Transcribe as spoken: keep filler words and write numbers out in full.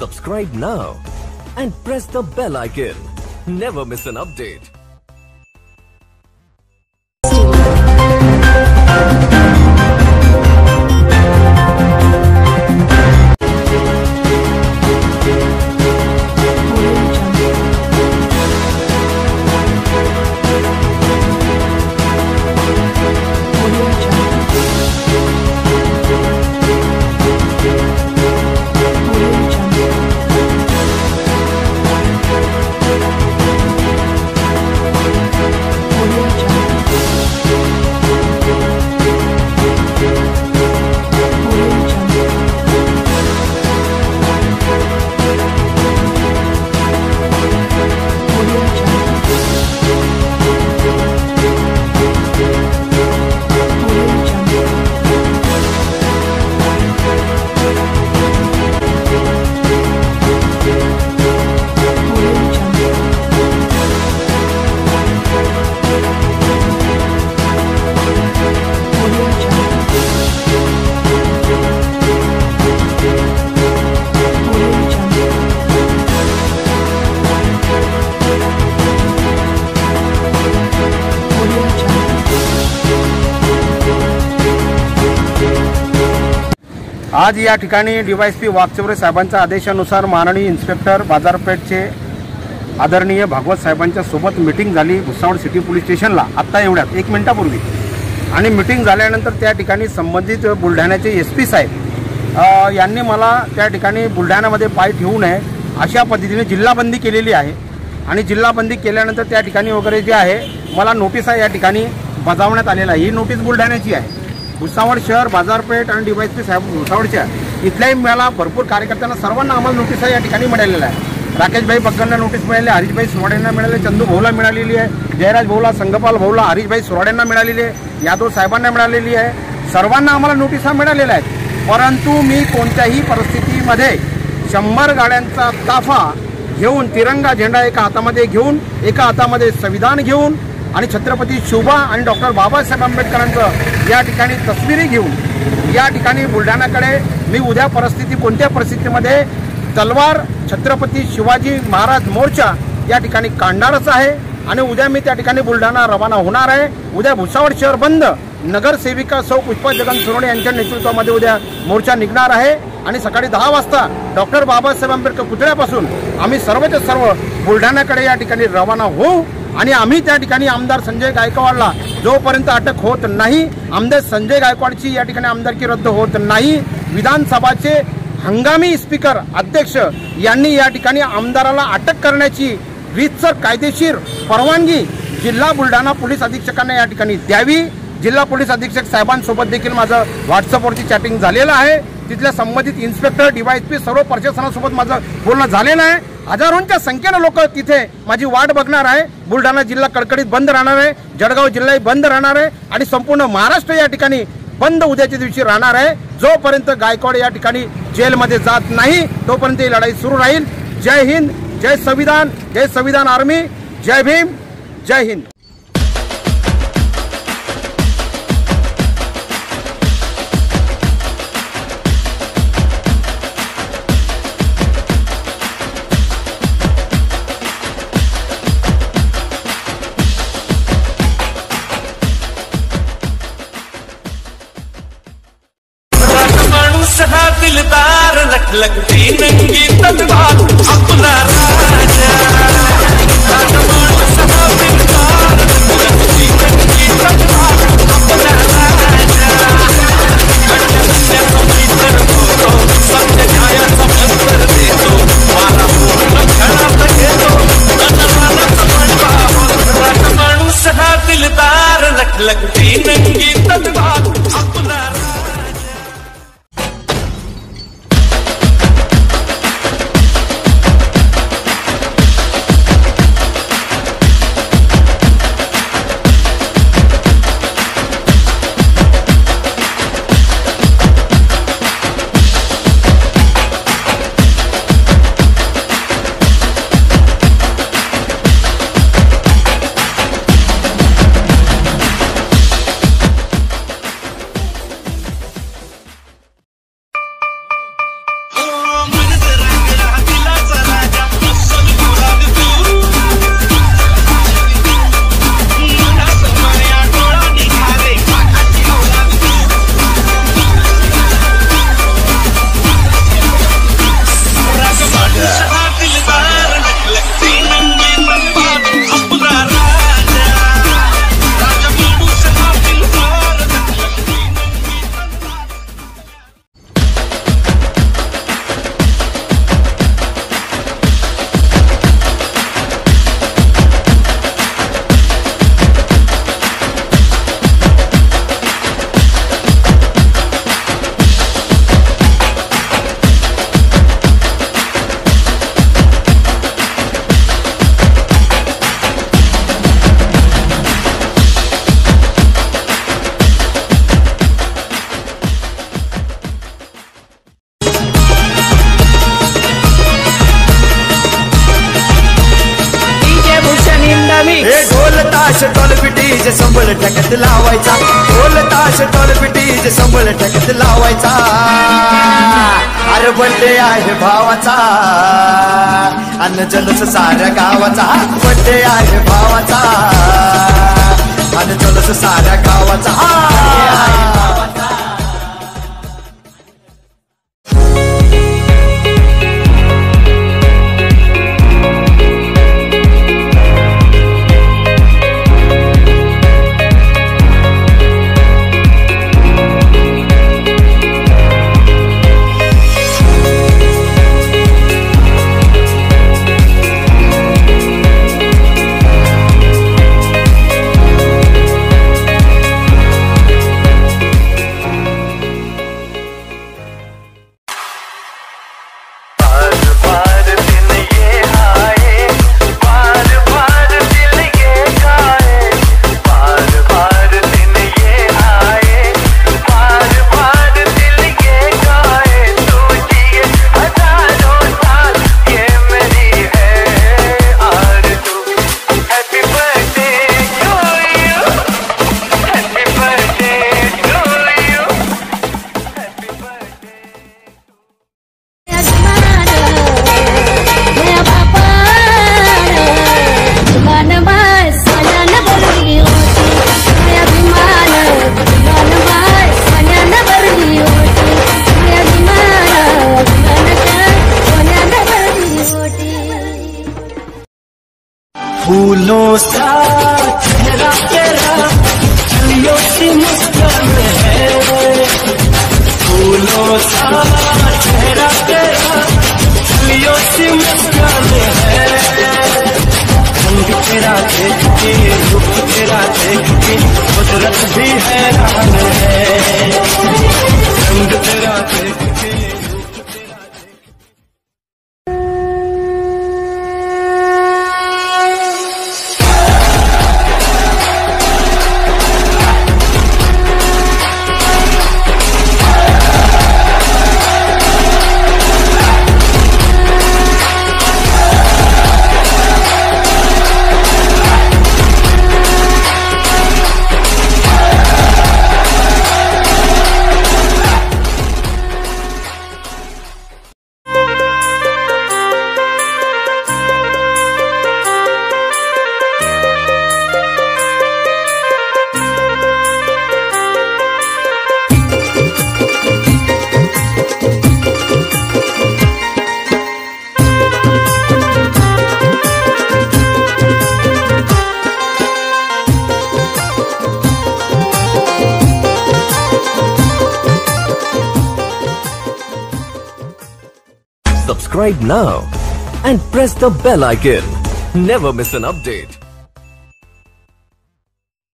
Subscribe now and press the bell icon. Never miss an update. आज या ठिकाणी DySP Wakchaure साहेबांच्या आदेशानुसार माननीय इन्स्पेक्टर बाजारपेठचे आदरणीय भागवत साहेबांच्या सोबत मीटिंग झाली भुसावळ सिटी पोलीस स्टेशनला आत्ता एवढ्यात एक मिनिटापूर्वी। आणि मीटिंग झाल्यानंतर त्या ठिकाणी संबंधित बुलढाण्याचे एस पी साहेब यांनी मला त्या ठिकाणी बुलढाण्यामध्ये पाय ठेवू नये अशा पद्धतीने जिल्हाबंदी केलेली आहे। आणि जिल्हाबंदी केल्यानंतर त्या ठिकाणी वगैरे जे आहे मला नोटिसा या ठिकाणी बजावण्यात आलेला आहे। ही नोटीस बुलढाण्याची आहे। भुसावळ शहर बाजारपेठ आणि डीवायएसपी साहेब भुसावळच्या इथल्याही मला भरपूर कार्यकर्त्यांना सर्वांना आम्हाला नोटिसा या ठिकाणी मिळालेल्या आहे। राकेशभाई बग्गनला नोटीस मिळाली, हरीशभाई सुराडेंना मिळाली, चंदू भाऊला मिळालेली आहे, जयराज भाऊला, संगपाल भाऊला, हरीशभाई सुराडेंना मिळालेली आहे, यादव साहेबांना मिळालेली आहे। सर्वांना आम्हाला नोटिसा मिळालेल्या आहेत। परंतु मी कोणत्याही परिस्थितीमध्ये शंभर गाड्यांचा ताफा घेऊन तिरंगा झेंडा एका हातामध्ये घेऊन एका हातामध्ये संविधान घेऊन आणि छत्रपती शिवबा आणि डॉक्टर बाबासाहेब आंबेडकरांचं या ठिकाणी तस्वीरी घेऊन या ठिकाणी बुलढाण्याकडे मी उद्या परिस्थिती कोणत्या परिस्थितीमध्ये तलवार छत्रपती शिवाजी महाराज मोर्चा या ठिकाणी काढणारच आहे। आणि उद्या मी त्या ठिकाणी बुलढाणा रवाना होणार आहे। उद्या भुसावळ शहर बंद, नगरसेविका सौ पुष्पा जगन सोनवणे यांच्या नेतृत्वामध्ये उद्या मोर्चा निघणार आहे। आणि सकाळी दहा वाजता डॉक्टर बाबासाहेब आंबेडकर पुतळ्यापासून आम्ही सर्वचे सर्व बुलढाण्याकडे या ठिकाणी रवाना होऊ। आणि आम्ही त्या ठिकाणी आमदार संजय गायकवाडला जोपर्यंत अटक होत नाही, आमदार संजय गायकवाडची या ठिकाणी आमदारकी रद्द होत नाही, विधानसभाचे हंगामी स्पीकर अध्यक्ष यांनी या ठिकाणी आमदाराला अटक करण्याची रीतसर कायदेशीर परवानगी जिल्हा बुलढाणा पोलीस अधीक्षकांना या ठिकाणी द्यावी। जिल्हा पोलीस अधीक्षक साहेबांसोबत देखील माझं व्हॉट्सअपवरती चॅटिंग झालेलं आहे। तिथल्या संबंधित इन्स्पेक्टर डीवायएसपी सर्व प्रशासनासोबत माझं बोलणं झालेलं आहे। हजारोंच्या संख्येने लोक तिथे माझी वाट बघणार आहे। बुलढाणा जिल्हा कडकडीत बंद राहणार आहे, जळगाव जिल्हाही बंद राहणार आहे आणि संपूर्ण महाराष्ट्र या ठिकाणी बंद उद्याच्या दिवशी राहणार आहे। जोपर्यंत गायकवाड या ठिकाणी जेलमध्ये जात नाही तोपर्यंत ही लढाई सुरू राहील। जय हिंद, जय संविधान, जय संविधान आर्मी, जय भीम, जय हिंद। दिलदार लग लगती नंगी तलवार अपना राजा, दिलदार लगती नंगी तलवार अपना राजा, सत्य न्यायाचा मंत्र देतो, मला पूर्ण खरा घेतो, माणूस हा दिलदार लग लगती नंगी तलवार अपना जे संबळ ठेक्यात लावायचा, ढोल ताश टोलपिटी जे संबळ ठेक्यात लावायचा. अरे बड्डे आहे भावाचा अन्न जलस साऱ्या गावाचा, बड्डे आहे भावाचा अन्न जलस साऱ्या गावाचा. फूलों सा चेहरा तेरा चलियों सी मुस्कान है, फूलों सा चेहरा तेरा चलियों सी मुस्कान है. रंग तेरा देख के रूप तेरा देख के कुदरत भी हैरान है, रंग तेरा देख के. Subscribe now and press the bell icon. Never miss an update.